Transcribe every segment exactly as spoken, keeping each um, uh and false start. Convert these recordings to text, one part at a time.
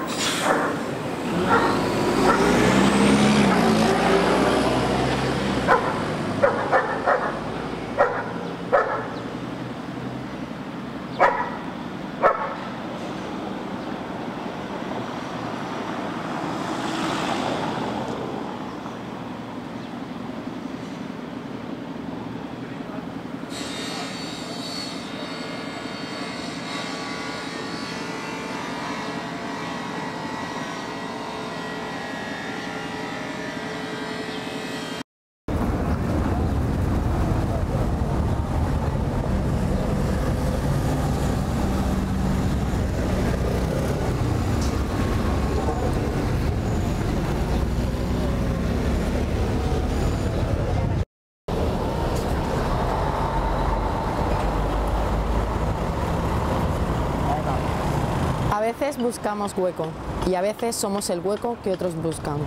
A veces buscamos hueco y a veces somos el hueco que otros buscan.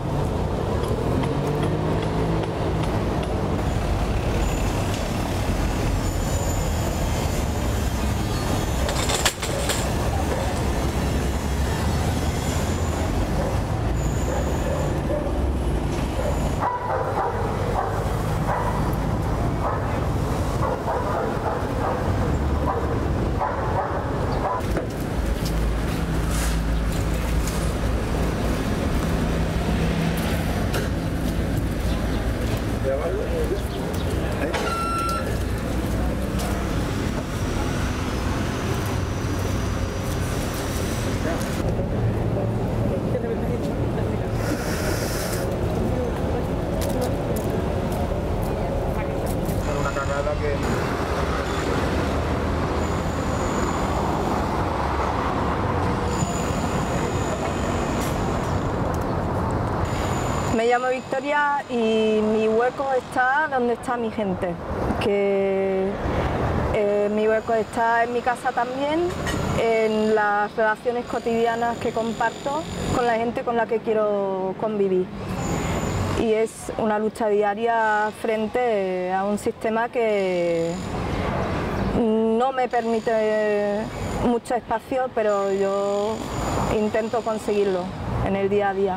Me llamo Victoria y mi hueco está donde está mi gente, que eh, mi hueco está en mi casa también, en las relaciones cotidianas que comparto con la gente con la que quiero convivir. Y es una lucha diaria frente a un sistema que no me permite mucho espacio, pero yo intento conseguirlo en el día a día.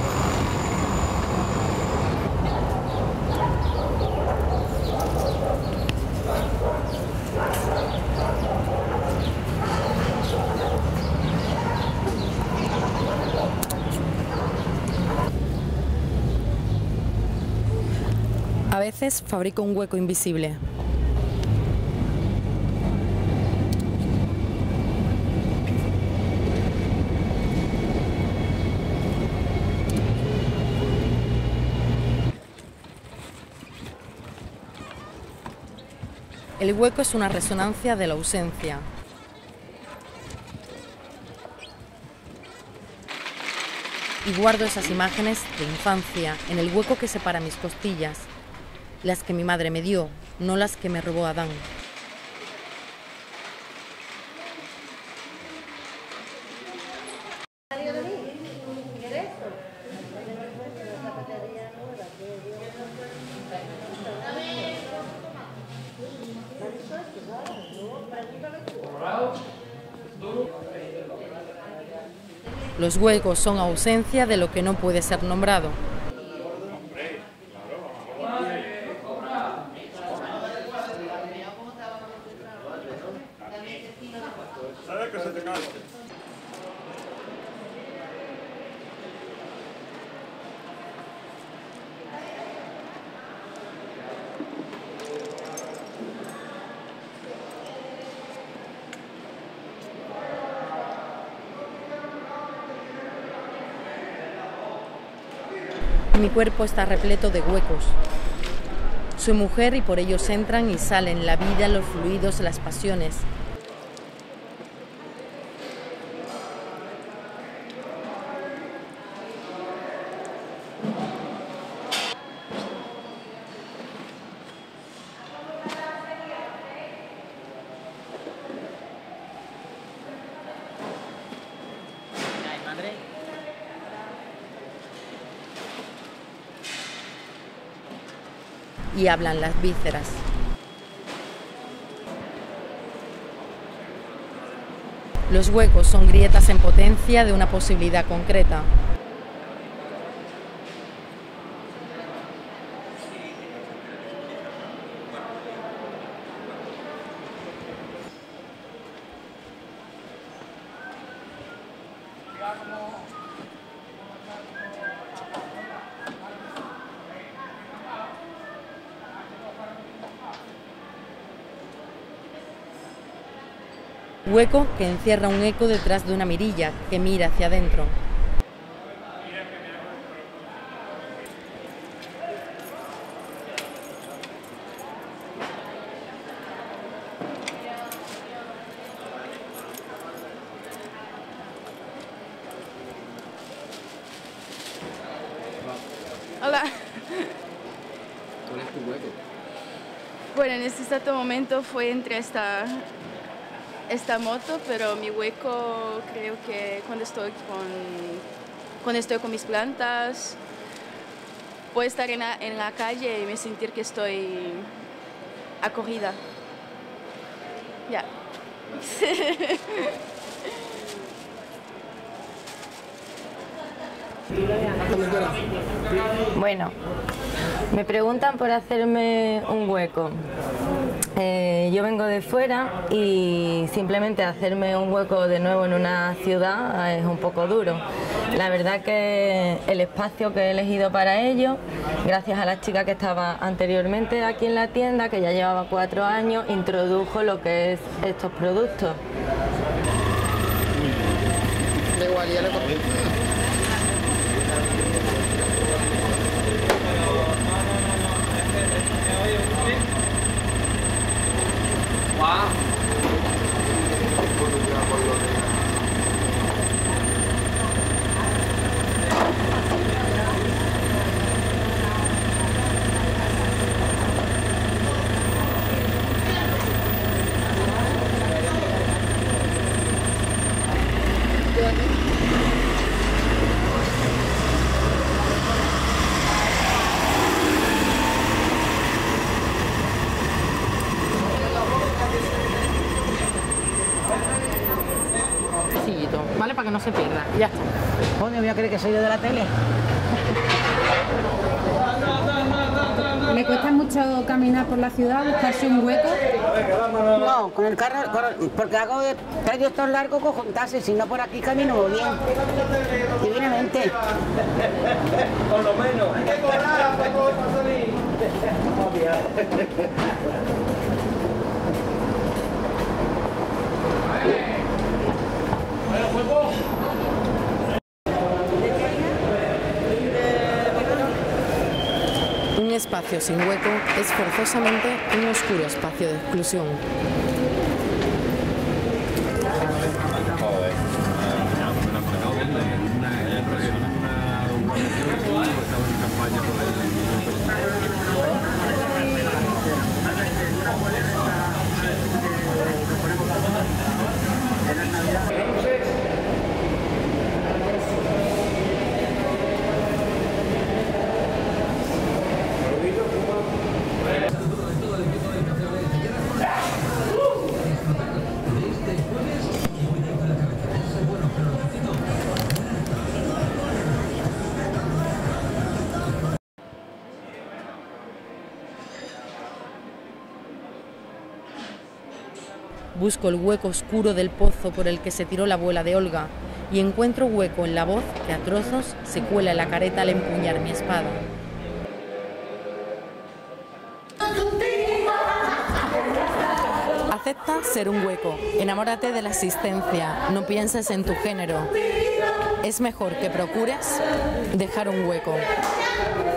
A veces fabrico un hueco invisible. El hueco es una resonancia de la ausencia. Y guardo esas imágenes de infancia en el hueco que separa mis costillas, las que mi madre me dio, no las que me robó Adán. Los huecos son ausencia de lo que no puede ser nombrado. Mi cuerpo está repleto de huecos. Soy mujer y por ellos entran y salen la vida, los fluidos, las pasiones. Y hablan las vísceras. Los huecos son grietas en potencia de una posibilidad concreta. Hueco que encierra un eco detrás de una mirilla que mira hacia adentro. Hola. ¿Cuál es tu hueco? Bueno, en este exacto momento fue entre esta, esta moto, pero mi hueco creo que cuando estoy con, cuando estoy con mis plantas, puedo estar en la, en la calle y me sentir que estoy acogida. Ya. Bueno, me preguntan por hacerme un hueco. Eh, yo vengo de fuera y simplemente hacerme un hueco de nuevo en una ciudad es un poco duro. La verdad que el espacio que he elegido para ello, gracias a la chica que estaba anteriormente aquí en la tienda, que ya llevaba cuatro años, introdujo lo que es estos productos. Da igual, ya lo cogí. ¿Vale? Para que no se pierda. Ya está. Coño, voy a creer que soy yo de la tele. ¿Le cuesta mucho caminar por la ciudad, buscarse un hueco? No, con el carro, con- porque hago trayectos largos, cojo un taxi, si no por aquí camino muy bien. Divinamente. Por lo menos. Hay que cobrar para salir. Un espacio sin hueco es forzosamente un oscuro espacio de exclusión. Busco el hueco oscuro del pozo por el que se tiró la abuela de Olga y encuentro hueco en la voz que a trozos se cuela en la careta al empuñar mi espada. Acepta ser un hueco, enamórate de la existencia, no pienses en tu género. Es mejor que procures dejar un hueco.